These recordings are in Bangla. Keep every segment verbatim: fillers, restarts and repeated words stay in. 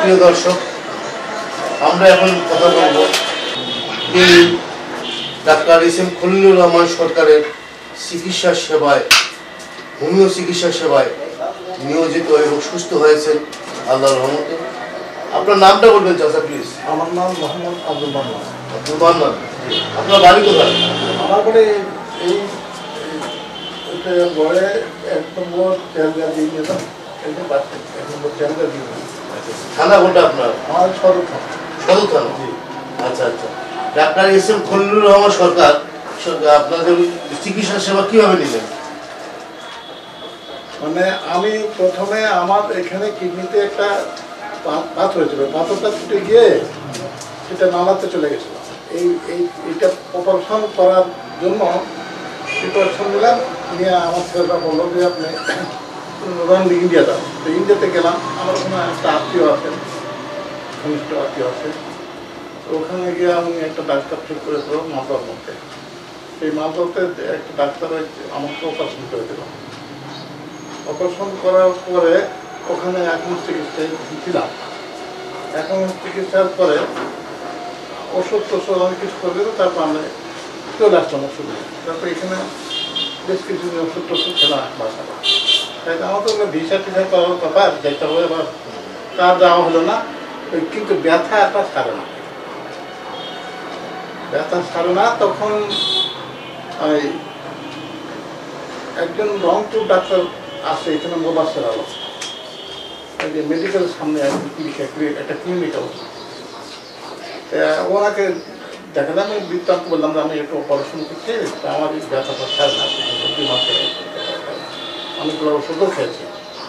প্রিয় দর্শক, আমরা এখন কথা বলব এই doctor S M Khalilur Rahman সরকারের চিকিৎসা সেবায়, হোমিও চিকিৎসা সেবায় নিয়োজিত এবং সুস্থ হয়েছেন আল্লাহর রহমতে। আপনার নামটা বলবেন চাচা প্লিজ? আমার নাম মোহাম্মদ আব্দুল মান্নান। আব্দুল মান্নান, আপনার বাড়ি কোথায়? আমার বাড়ি এই গড়ে এক নম্বর তেলগা দিয়ে যেতাম, এক নম্বর তেলগা দিয়ে থানা কোনটা আপনার? আমার সদর থানা। সদর থানা, জি। আচ্ছা আচ্ছা, doctor S M Khalilur Rahman সরকার আপনাদের চিকিৎসা সেবা কিভাবে নিলেন? মানে আমি প্রথমে আমার এখানে কিডনিতে একটা পাথর হয়েছিল, পাথরটা ছুটে গিয়ে সেটা নালাতে চলে গেছিল। এই এই এইটা অপারেশন করার জন্য প্রিপারেশন নিলাম, নিয়ে আমার ছেলেটা বললো যে আপনি রনলি ইন্ডিয়া যাও। তো ইন্ডিয়াতে গেলাম, আমার ওখানে একটা আত্মীয় আছেন, ঘনিষ্ঠ আত্মীয় আছে। তো ওখানে গিয়ে আমি একটা ডাক্তার ঠিক করে দিল মালদার মধ্যে। সেই মালদাতে একটা ডাক্তার আমাকে অপারেশন করে দিল। অপারেশন করার পরে ওখানে এখন চিকিৎসায় ছিলাম। এখন চিকিৎসার পরে ওষুধ টষুধ অনেক কিছু করে দিল, তারপর আমি চলে আসলাম ওষুধ। তারপর এখানে বেশ কিছু ওষুধ টষুধ খেলাম বাসায়। তাই আমার তো ভিসা টিসা করার কথা যেতে হবে, এবার কার যাওয়া হলো না। কিন্তু ব্যথা একটা ছাড়ে না, ব্যথা ছাড়ে না। তখন ওই একজন রংপুর ডাক্তার আসে এখানে, মোবাসের আলো, যে মেডিকেলের সামনে একটা ক্লিনিক আছে। ওনাকে দেখালাম, আমি বৃত্তান্ত বললাম যে আমি একটু অপারেশন করছি, আমার এই ব্যথাটা ছাড়ে না, দুই মাসে অনেকগুলো ওষুধও খেয়েছি।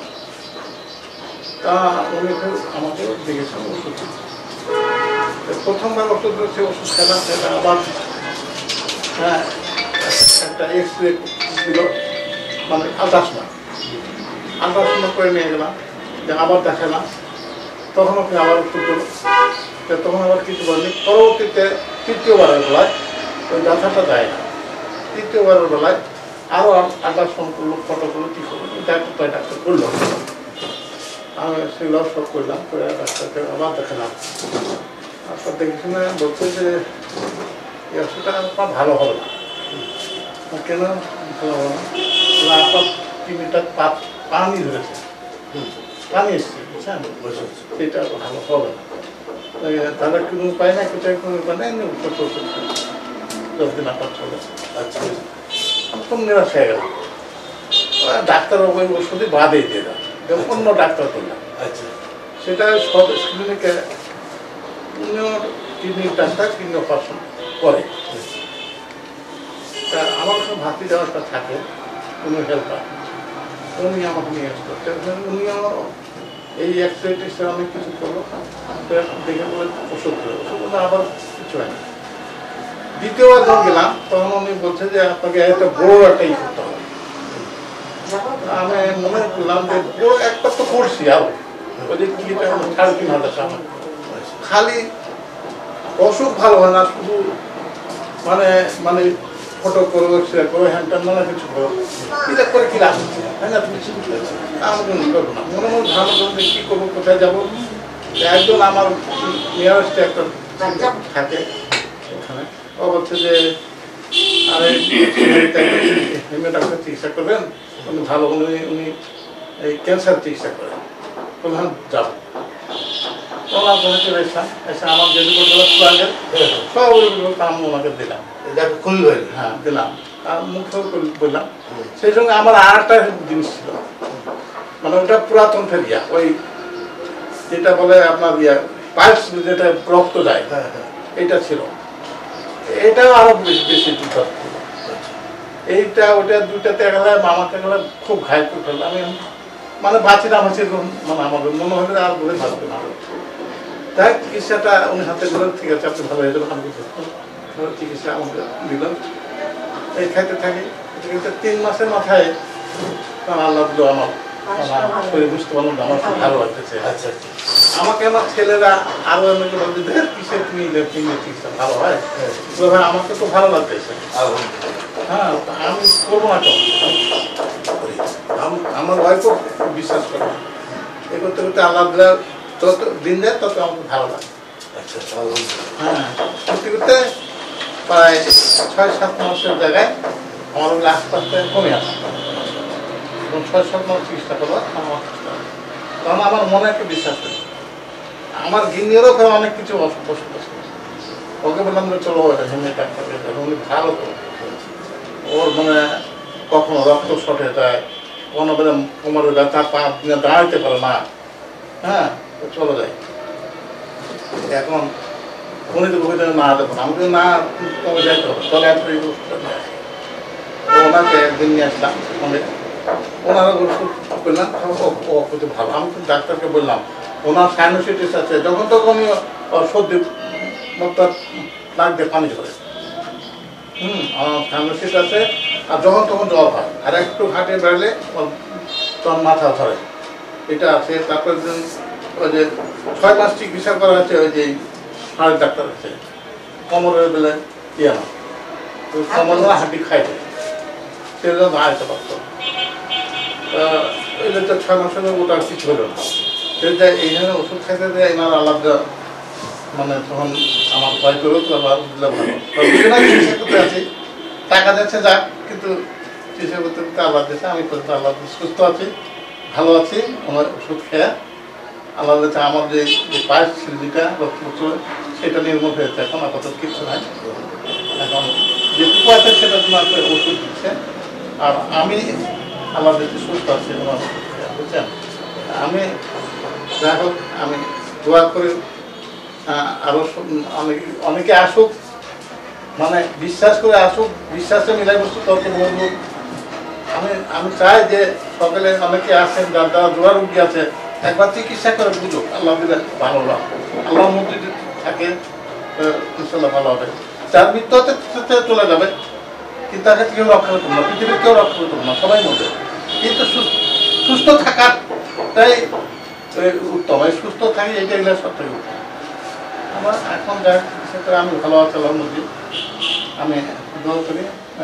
তা উনি আমাকে দেখেছেন ওষুধ। প্রথমবার ওষুধ সে ওষুধ খেলাম, সেটা আবার হ্যাঁ একটা এক্স রে দিল, মানে আল্ট্রাসাউন্ড আল্ট্রাসাউন্ড করে নিয়ে গেলাম, যে আবার দেখালাম। তখন ওকে আবার ওষুধ দিল, তখন আবার কিছু বলেনি। পরবর্তীতে তৃতীয়বারের বেলায় ওই ব্যথাটা যায় না। তৃতীয়বারের বেলায় আরও আল্ট্রাসাউন্ড করলো, ফটো করলো, কী করলো, ডাক্তার ডাক্তার করলো। আমি সেগুলো সব করলাম, করে ডাক্তারকে আবার দেখালাম। ডাক্তার দেখে শুনে বলছে যে এই ওষুধটা আপনার ভালো হবে না। কেন ভালো হবে না? আপনার কিডনিটা পানি ধরেছে, পানি এসছে, বুঝছেন, সেটা ভালো হবে না। তাহলে কোনো উপায় নাই, কোথায় কোনো উপায় নেই, ওষুধ ওষুধ দশ দিন আপনার চলে। আচ্ছা, খুব নিরাশ হয়ে গেল। ডাক্তার ওই ওষুধই বাদে দিয়ে দেয়, অন্য ডাক্তার করলাম। আচ্ছা, সেটা সব ক্লিনিকে কিডনির ডাক্তার কিডনি অপারেশন করে। তা আমার সব ভাতি দেওয়াটা থাকে, উনি হেল্পার, উনি আমাকে নিয়ে আসতো। উনি আমার এই এক্সারসাইজে অনেক কিছু করলো, দেখে বলে ওষুধ দিল, ওষুধ আবার কিছু হয়নি। দ্বিতীয়বার যখন গেলাম তখন উনি বলছে যে আপনাকে একটা বড় একটা ই করতে হবে। আমি মনে করলাম যে বড় একটা তো করছি, আরো ওই যে কি সাড়ে তিন হাজার টাকা খালি অসুখ ভালো হয় না, শুধু মানে মানে ফটো করো, এক্সরে করো, হ্যান্ড ট্যান নানা কিছু করো, এটা করে কি লাভ হচ্ছে, তাই না? তুমি আমি করবো না, মনে মনে ধারণা করবো কী করবো, কোথায় যাবো। একজন আমার নিয়ারেস্টে একটা থাকে ওখানে, ও বলছে যে আরে হেমিও ডাক্তার চিকিৎসা করবেন, উনি ভালো, উনি উনি এই ক্যান্সার চিকিৎসা করেন, বললাম যাবো। ওনার ঘরে চলে এসলাম, এসে আমার যে রিপোর্টগুলো প্লান্টের সব রিপোর্ট আমি ওনাকে দিলাম। হ্যাঁ দিলাম, আর মুখ বললাম। সেই সঙ্গে আমার আর একটা জিনিস ছিল, মানে ওটা পুরাতন ফেরিয়া, ওই যেটা বলে আপনার ইয়া পাইলস, যেটা রক্ত যায়, এইটা ছিল। এটাও আরো বেশি দুধ ছিল। এইটা ওটা দুইটাতে গেলে মামাকে গেলে খুব ঘায়ল করে ফেললাম। আমি মানে বাঁচি না বাঁচি, মানে আমাদের মনে হলে আর বলে থাকবে না। তাই চিকিৎসাটা উনি হাতে দিলেন, ঠিক আছে আপনি ভালো হয়ে যাবেন, আমি চিকিৎসা আমাকে দিলাম। এই খাইতে থাকি, কিন্তু তিন মাসের মাথায় আল্লাহ দিল আমার শরীর বুঝতে পারলাম আমার খুব ভালো লাগতেছে। আচ্ছা, আমাকে আমার ছেলেরা আরো অনেকে বলছে কিসের তুমি চিকিৎসা ভালো হয়, ভাই আমাকে তো ভালো লাগতেছে। হ্যাঁ, আমি করবো না, আমার ওয়াইফও বিশ্বাস করে। এ করতে করতে আল্লাহ যত দিন যায় তত আমাকে ভালো লাগে। আচ্ছা আচ্ছা, আলহামদুলিল্লাহ। হ্যাঁ, করতে করতে প্রায় ছয় সাত মাসের জায়গায় আমার ওগুলো আস্তে আস্তে কমে আসে এবং ছয় সাত মাস চিকিৎসা করবো আমার সুস্থ হয়। কারণ আমার মনে একটা বিশ্বাস আছে, আমার গিন্নিরও কারণ অনেক কিছু অসুখ অসুখ আছে। ওকে বললাম যে চলো হেমে ডাক্তারকে দেখো, উনি ভালো তো। ওর মানে কখনো রক্ত শটে যায়, কোনো বেলা কোমরে ব্যথা, পা দিনে দাঁড়াইতে পারে না। হ্যাঁ, তো চলে যায়। এখন উনি তো কবিতা না দেখুন, আমি তো না কমে যাইতে হবে, চলে একটা ওষুধটা নিয়ে আসি। তো ওনাকে একদিন নিয়ে আসলাম, ফোনে ওনারা ওষুধ করলাম, ও কিছু ভালো। আমি তো ডাক্তারকে বললাম ওনার সাইনোসাইটিস আছে, যখন তখন উনি সর্দি মুখটা নাক দিয়ে পানি ধরে। হুম, আমার সাইনোসাইটিস আছে, আর যখন তখন জ্বর হয়, আর একটু ঘাটে বেড়ালে তখন মাথা ধরে, এটা আছে। তারপরে ওই যে ছয় মাস চিকিৎসা করা হয়েছে ওই যে হাড়ের ডাক্তার আছে, কোমরের বেলে ইয়ে না, কোমর না হাড্ডি খাইতে, সেটা দাঁড়াইতে পারত। ওই যে ছয় মাসের ওটা কিছু হলো না, সেটা এইখানে ওষুধ খাইতে দেয় এনার আলাদা, মানে তখন আমার ভয় করেও তো আবার বুঝলে ভালো চিকিৎসা করতে আছি, টাকা যাচ্ছে যাক, কিন্তু চিকিৎসা করতে করতে আল্লাহ দিয়েছে, আমি করতে আল্লাহ সুস্থ আছি, ভালো আছি। আমার ওষুধ খেয়ে আল্লাহ দিয়েছে আমার যে পায়ের সিলজিটা রক্ত সেটা নির্মূল হয়েছে, এখন আপাতত কিছু নাই। এখন যেটুকু আছে সেটা তোমার ওষুধ দিচ্ছে, আর আমি আল্লাহ দিয়েছে সুস্থ আছি তোমার ওষুধ খেয়ে, বুঝছেন। আমি যাই হোক, আমি দোয়া করি আরো অনেক অনেকে আসুক, মানে বিশ্বাস করে আসুক, বিশ্বাসে মিলাই বস্তু তত বলবো। আমি আমি চাই যে সকালে অনেকে আসেন, যার যারা জোড়া রুগী আছে, একবার চিকিৎসা করে বুঝুক, আল্লাহ দিলে ভালো হবে, আল্লাহর মধ্যে যদি থাকে ইনশাল্লাহ ভালো হবে। যার মৃত্যু হতে চলে যাবে, কিন্তু তাকে কেউ রক্ষা করতে না, পৃথিবীর কেউ রক্ষা করতে না, সবাই মরবে, কিন্তু সুস্থ থাকাটাই উত্তম। এই সুস্থ থাকি এইটা এগুলো সব থেকে উত্তম। আমার এখন যাক সেটা আমি ভালো আছি আল্লাহর মধ্যে, আমি দোয়া করি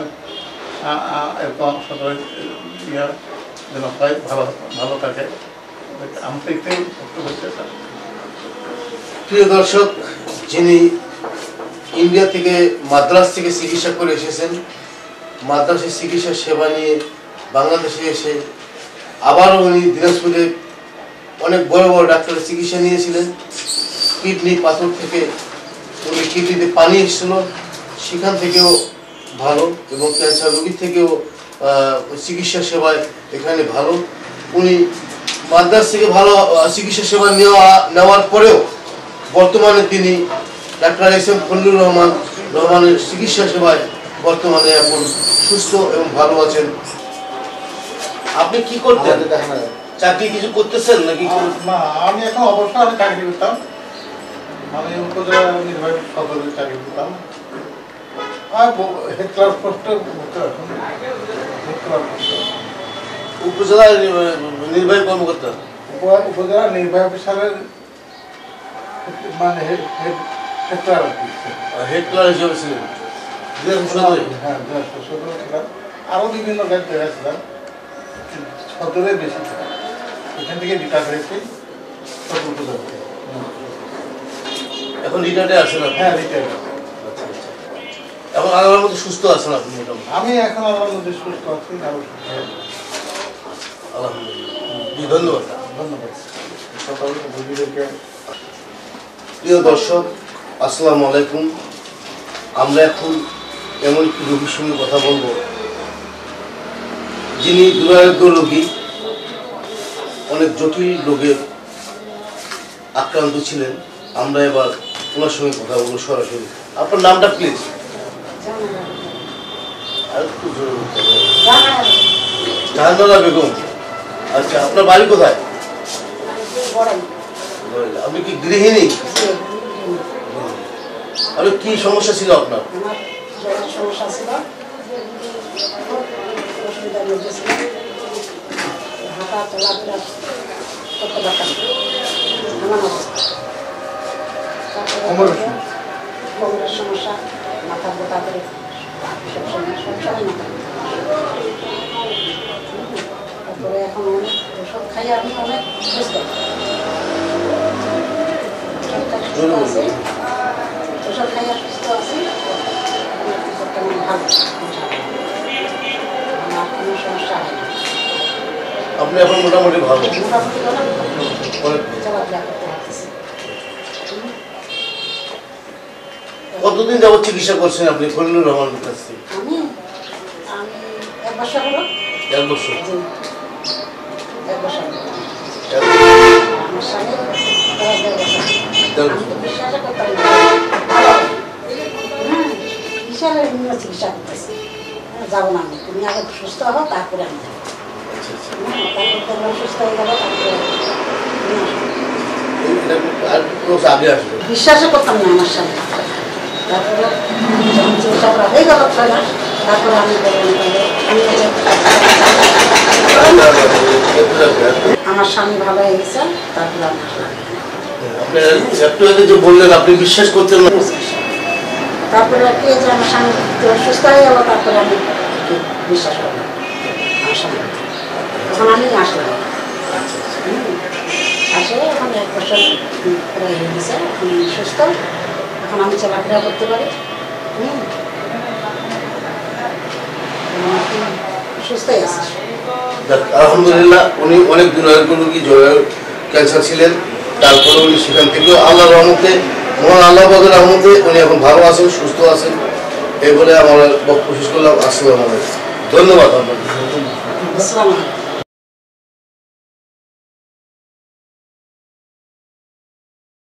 এরকম সকলের ইয়ে যেন হয়, ভালো ভালো থাকে। আমি একটাই বক্তব্য হচ্ছে। প্রিয় দর্শক, যিনি ইন্ডিয়া থেকে মাদ্রাস থেকে চিকিৎসা করে এসেছেন, মাদ্রাসের চিকিৎসা সেবা নিয়ে বাংলাদেশে এসে আবারও উনি দিনাজপুরে অনেক বড় বড় ডাক্তারের চিকিৎসা নিয়েছিলেন। কিডনি পাথর থেকে উনি কিডনিতে পানি এসেছিল, সেখান থেকেও ভালো, এবং ক্যান্সার রোগীর থেকেও চিকিৎসা সেবায় এখানে ভালো। উনি মাদ্রাস থেকে ভালো চিকিৎসা সেবা নেওয়া নেওয়ার পরেও বর্তমানে তিনি doctor S M Khalilur Rahman রহমানের চিকিৎসা সেবায় বর্তমানে এখন সুস্থ এবং ভালো আছেন। আপনি কি করতেন? চাকরি কিছু করতেছেন নাকি? না, আমি এখন অবশ্যই আমি চাকরি করতাম, আমি উপজেলা নির্বাহী সদরে চাকরি করতাম। উপজেলা নির্বাহী কর্মকর্তা, উপজেলা নির্বাহী অফিসারের মানে হেড ক্লার্ক হিসেবে ছিলেন। হ্যাঁ, আরো বিভিন্ন জায়গায় ছিলাম, সদরে বেশি ছিলাম। এখান থেকে রিটায়ার হয়েছি উপজেলা। এখন রিটায়ার্ডে আছেন? হ্যাঁ, রিটায়ার। এখন আল্লাহর মধ্যে সুস্থ আছেন আপনি? মোটামুটি আমি এখন আল্লাহর মধ্যে সুস্থ আছি। আলহামদুলিল্লাহ, ধন্যবাদ। ধন্যবাদ সকল রোগীদেরকে। প্রিয় দর্শক, আসসালামু আলাইকুম। আমরা এখন এমন একটি রোগীর সঙ্গে কথা বলবো যিনি দুরারোগ্য রোগী, অনেক জটিল রোগের আক্রান্ত ছিলেন। আমরা এবার ওনার সঙ্গে কথা বলবো সরাসরি। আপনার নামটা প্লিজ? জাহানারা বেগম। আচ্ছা, আপনার বাড়ি কোথায়? আপনি কি গৃহিণী? আর কি সমস্যা ছিল আপনার? সমস্যা ছিল, অসুবিধার মধ্যে ছিল, হাঁটা চলাফেরা করতে পারতাম এমন অবস্থা। কোমরের সমস্যা, মাথা বোতা করে সব সময় সবসময় মাথা। তারপরে এখন অনেক ওষুধ খাই, আমি অনেক বুঝতে সুস্থ আছি ওষুধ খাইয়া সুস্থ আছি বর্তমানে ভালো আমার কোনো সমস্যা হয় না আপনি এখন মোটামুটি ভালো মোটামুটি ভালো অনেক চলাফেরা করতে পারতেছি কতদিন যাবত চিকিৎসা করছেন আপনি খলিলুর রহমানের কাছ থেকে? আমি আমি এক বছর হলো এক বছর জি এক বছর হলো। এক আমার স্বামী প্রায় দেড় বছর দেড় আমি বছর। তো বিশ্বাসই করতাম না হ্যাঁ বিশালের বিভিন্ন চিকিৎসা করতেছি যাবো না আমি তুমি আগে সুস্থ হও তারপরে আমি যাবো আচ্ছা আচ্ছা হ্যাঁ তারপর তোমরা সুস্থ হয়ে যাবো তারপরে তুমি আসো। এটা আর ক্লোজ আগে আসবে বিশ্বাসই করতাম না আমার স্বামী তারপরে যখন চিকিৎসা করা হয়ে গেল ছয় মাস তারপরে আমি বললাম তাহলে আমি আমার স্বামী ভালো হয়ে গেছে তারপরে আমি আসলাম আপনি একটু আগে যে বললেন আপনি বিশ্বাস করতেন না তারপরে কি যে আমার স্বামী সুস্থ হয়ে গেল তারপরে আমি একটু বিশ্বাস করলাম আমার স্বামী তখন আমি আসলাম হুম। আসে এখন এক বছর প্রায় হয়ে গেছে এখন আমি সুস্থ এখন আমি চলাফেরা করতে পারি হুম এখন আমি সুস্থই আছি যাক, আলহামদুলিল্লাহ উনি অনেক দুরারোগ্য রোগী জরায়ু ক্যান্সার ছিলেন তারপরে উনি সেখান থেকেও আল্লাহ রহমতে মহান আল্লাহ বাদের রহমতে উনি এখন ভালো আছেন সুস্থ আছেন এই বলে আমার বক্তব্য শেষ করলাম। আসসালামু আলাইকুম ধন্যবাদ আপনাকে আসসালামু আলাইকুম